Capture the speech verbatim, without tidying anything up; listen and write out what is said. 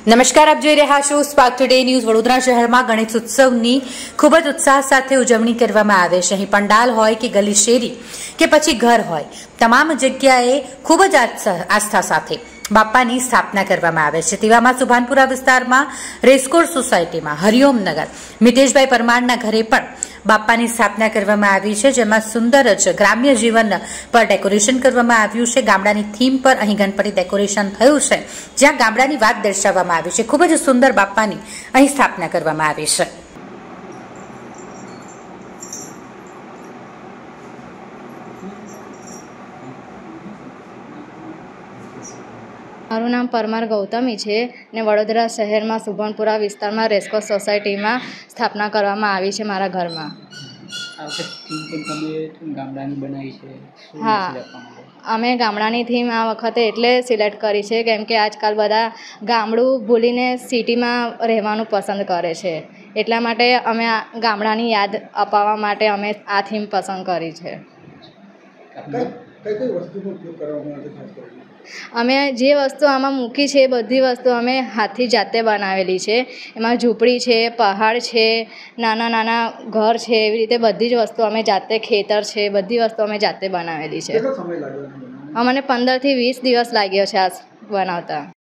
નમસ્કાર, આપ જોઈ રહ્યા છો સ્પાર્ક ટુડે ન્યૂઝ। વડોદરા શહેરમાં ગણેશ ઉત્સવની ખૂબ જ ઉત્સાહ સાથે ઉજવણી કરવામાં આવે છે। અહીં પંડાલ હોય કે ગલી શેરી કે પછી ઘર હોય, તમામ જગ્યાએ ખૂબ જ આસ્થા સાથે બાપાની સ્થાપના કરવામાં આવે છે। તેવામાં સુભાનપુરા વિસ્તારમાં રેસકોર્સ સોસાયટીમાં હરિઓમનગર મિતેશભાઈ પરમારના ઘરે પણ બાપાની સ્થાપના કરવામાં આવી છે, જેમાં સુંદર જ ગ્રામ્ય જીવન પર ડેકોરેશન કરવામાં આવ્યું છે। ગામડાની થીમ પર અહીં ગણપતિ ડેકોરેશન થયું છે, જ્યાં ગામડાની વાત દર્શાવવામાં આવી છે। ખૂબ જ સુંદર બાપાની અહીં સ્થાપના કરવામાં આવી છે। મારું નામ પરમાર ગૌતમી છે ને વડોદરા શહેરમાં સુભાનપુરા વિસ્તારમાં રેસકોર્સ સોસાયટીમાં સ્થાપના કરવામાં આવી છે મારા ઘરમાં। હા, અમે ગામડાની થીમ આ વખતે એટલે સિલેક્ટ કરી છે કેમ કે આજકાલ બધા ગામડું ભૂલીને સિટીમાં રહેવાનું પસંદ કરે છે, એટલા માટે અમે આ ગામડાની યાદ અપાવવા માટે અમે આ થીમ પસંદ કરી છે। અમે જે વસ્તુ આમાં મૂકી છે એ બધી વસ્તુ અમે હાથથી જાતે બનાવેલી છે। એમાં ઝૂંપડી છે, પહાડ છે, નાના નાના ઘર છે, એવી રીતે બધી જ વસ્તુ અમે જાતે, ખેતર છે, બધી વસ્તુ અમે જાતે બનાવેલી છે। અમને પંદરથી વીસ દિવસ લાગ્યો છે આ બનાવતા।